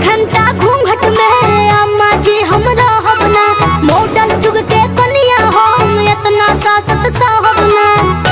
घंटा घूंघट में अम्मा जी हमरा हबना मॉडल जुग के कनिया हम इतना सासत साहबना।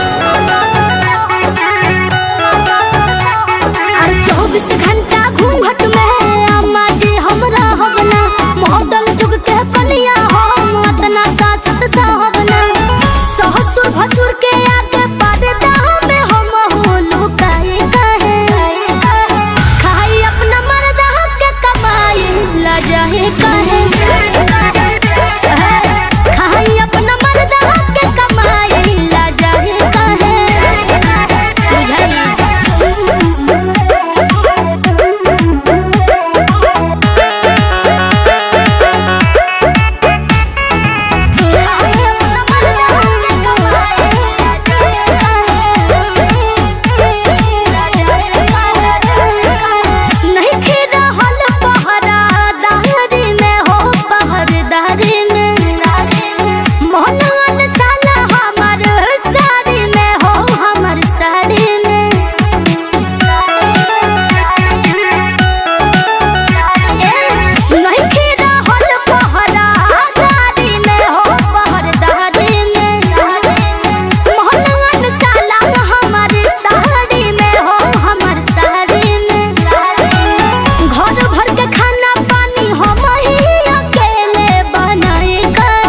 और 24 घंटा घूंघट में अम्मा जी हमरा हबना मॉडल जुग के कनिया हम इतना सासत साहबना। ससुर भसुर के आगे पर्दा में हम हो लुकाए काहे खाई अपना मर्दा के कमाई ला जाए काहे खाई अपना मर्दा के कमाई ला जाए काहे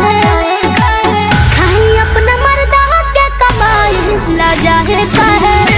ला जाए काहे